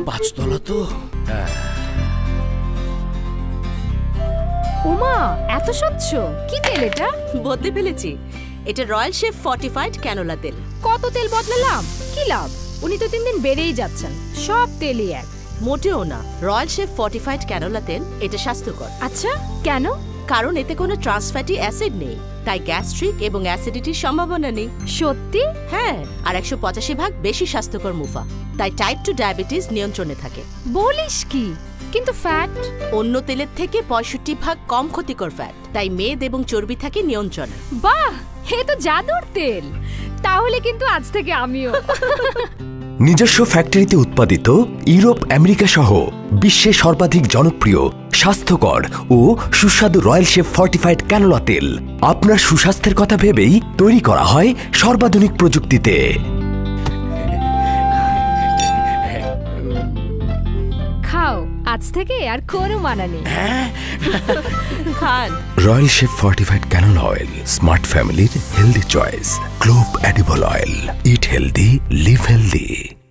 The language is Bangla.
পাঁচতলা তো। ওমা, এত স্বচ্ছ! কি তেল এটা? বদলে ফেলেছি, এটা রয়্যাল শেফ ফর্টিফাইড ক্যানোলা তেল। কত তেল বদলালাম, কি লাভ? উনি তো 3 দিন বেড়েই যাচ্ছেন, সব তেলই এক। মোটেও না, রয়্যাল শেফ ফর্টিফাইড ক্যানোলা তেল এটা স্বাস্থ্যকর। আচ্ছা, কেন? কারণ এতে কোনো ট্রান্স ফ্যাটি অ্যাসিড নেই, তাই গ্যাস্ট্রিক এবং অ্যাসিডিটির সম্ভাবনা নেই। সত্যি? হ্যাঁ, আর 185 ভাগ বেশি স্বাস্থ্যকর মুফা, তাই টাইপ 2 ডায়াবেটিস নিয়ন্ত্রণে থাকে। বলিস কি? কিন্তু ফ্যাট? অন্য তেলের থেকে 65 ভাগ কম ক্ষতিকর ফ্যাট, তাই মেদ এবং চর্বি থাকে নিয়ন্ত্রণে। বাহ, এ তো জাদুর তেল! তাহলে কিন্তু আজ থেকে আমিও। নিজস্ব ফ্যাক্টরিতে উৎপাদিত ইউরোপ, আমেরিকা সহ বিশ্বের সর্বাধিক জনপ্রিয়, স্বাস্থ্যকর ও সুস্বাদু রয়্যাল শেফ ফর্টিফাইড ক্যানোলা তেল আপনার সুস্বাস্থ্যের কথা ভেবেই তৈরি করা হয় সর্বাধুনিক প্রযুক্তিতে। খাও, আজ থেকে আর কোনো মানা নেই। খান। Royal chef fortified canola oil, smart ফ্যামিলির healthy choice. Clove edible oil, eat healthy, live healthy.